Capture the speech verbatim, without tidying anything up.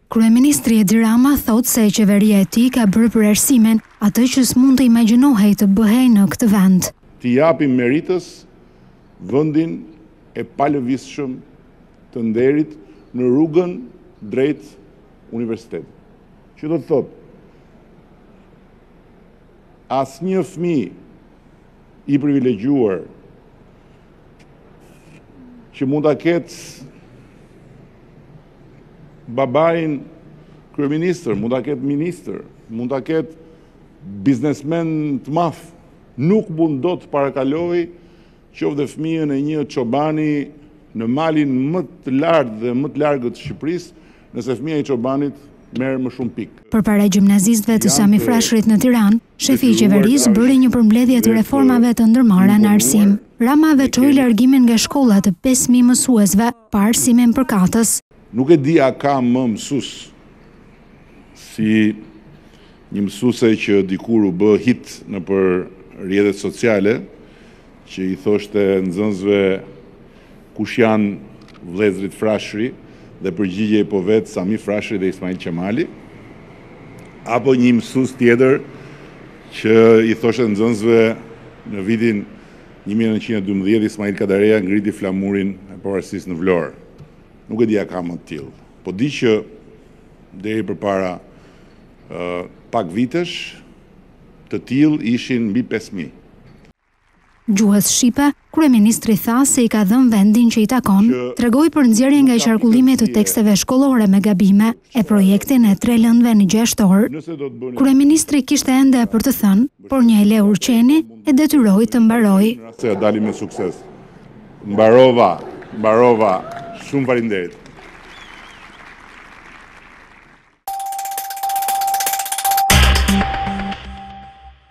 Kryeministri Edi Rama thot se qeveria e tij ka bërë për arsimin atë që s'mund të imagjinohej të bëhej në këtë vend. Të japim meritës vendin e palëvizshëm të nderit në rrugën drejt universitetit. Që do të thotë, asnjë fëmijë i privilegjuar që mund ta ketë babain kryeministër, mund ta ketë ministër, mund ta ketë biznesmen të madh, nuk mund do të parakaloj qoftë fëmijën e një çobani në malin më të lartë dhe më të largët të Shqipërisë, nëse fëmia i çobanit merr më shumë pikë. Përpara gjimnazistëve të Sami Frashërit në Tiranë, shefi i qeverisë bëri një përmbledhje të reformave të ndërmarra në arsim. Rama veçoi largimin nga shkolla të pesë mijë mësuesve pa arsimin përkatës. Nuk e di a ka më mësues si një mësuese që dikur u bë hit në për rrjetet sociale, që i thoshte nxënësve kush janë vëllezërit Frashëri dhe përgjigje po vetë Sami Frashëri dhe Ismail Qemali, apo një mësues tjetër që i thoshte nxënësve në vitin një mijë e nëntëqind e dymbëdhjetë Ismail Kadareja ngriti flamurin e pavarësisë në Vlorë. Nuk e di a ka më të tillë. Po di që deri përpara uh, pak vitesh të tillë ishin mbi pesë mijë. Gjuhës shqipe, kryeministri tha se i ka dhënë vendin që i takon, tregoi për nxjerrjen nga qarkullimi të teksteve shkollore me gabime e projektin e tre lëndëve në gjashtë orë. Kryeministri kishte ende për të thënë, por një Eleu Urqeni e detyroi të mbarojë. Se dalim me sukses. Mbarova, mbarova. Shumë faleminderit.